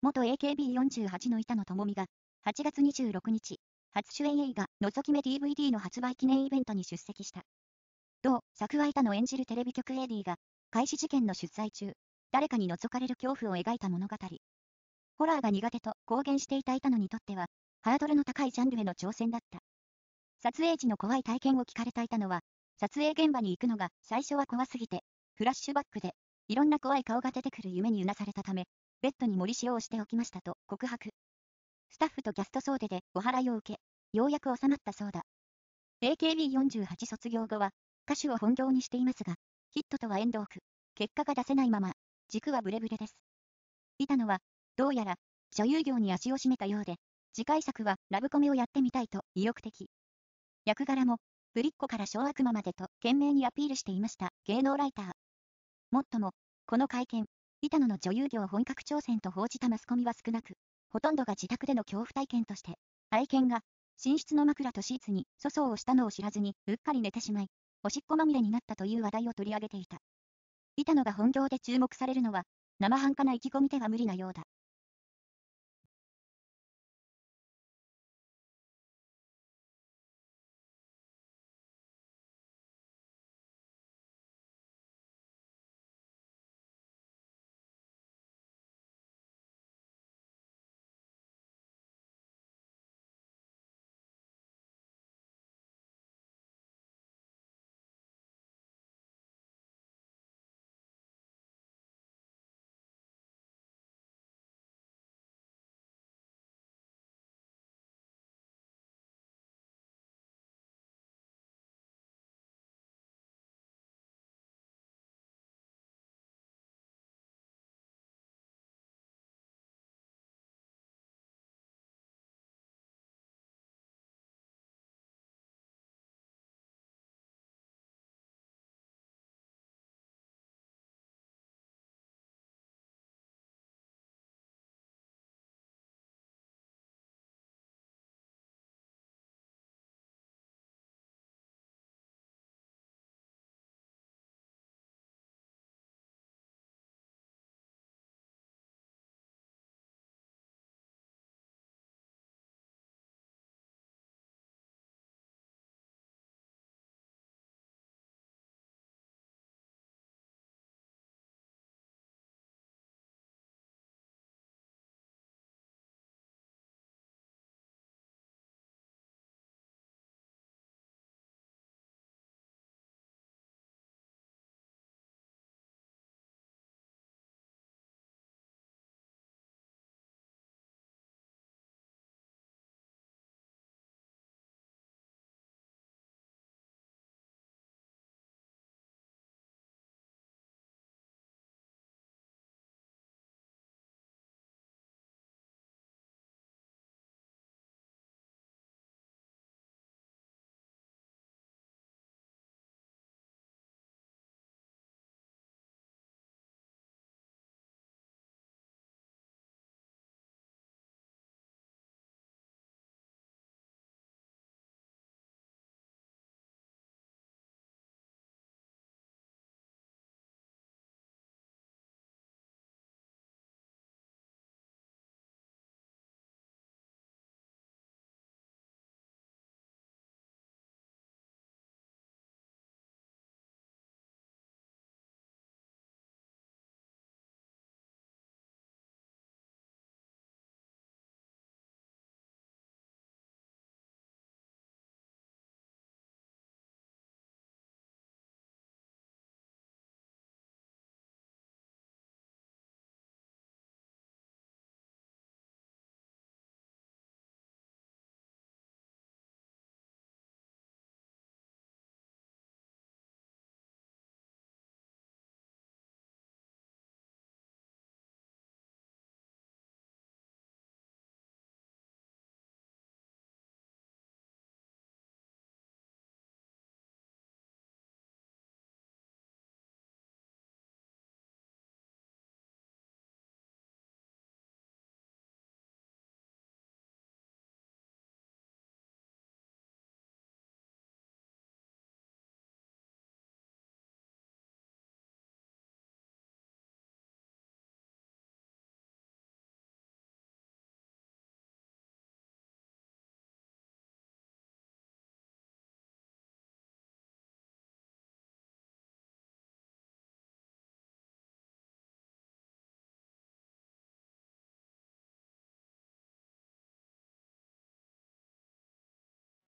元 AKB48 の板野友美が、8月26日、初主演映画、覗き目 DVD の発売記念イベントに出席した。同作は板野演じるテレビ局 AD が、開始事件の出材中、誰かに覗かれる恐怖を描いた物語。ホラーが苦手と公言していた板野にとっては、ハードルの高いジャンルへの挑戦だった。撮影時の怖い体験を聞かれた板野は、撮影現場に行くのが最初は怖すぎて、フラッシュバックで、いろんな怖い顔が出てくる夢にうなされたため、ベッドに盛り塩をしておきましたと告白。スタッフとキャスト総出でお祓いを受け、ようやく収まったそうだ。AKB48 卒業後は、歌手を本業にしていますが、ヒットとは縁遠く、結果が出せないまま、軸はブレブレです。板野は、どうやら、女優業に足を締めたようで、次回作はラブコメをやってみたいと意欲的。役柄も、ぶりっ子から小悪魔までと懸命にアピールしていました芸能ライター。もっとも、この会見、板野の女優業本格挑戦と報じたマスコミは少なく、ほとんどが自宅での恐怖体験として、愛犬が寝室の枕とシーツに粗相をしたのを知らずにうっかり寝てしまい、おしっこまみれになったという話題を取り上げていた。板野が本業で注目されるのは、生半可な意気込みでは無理なようだ。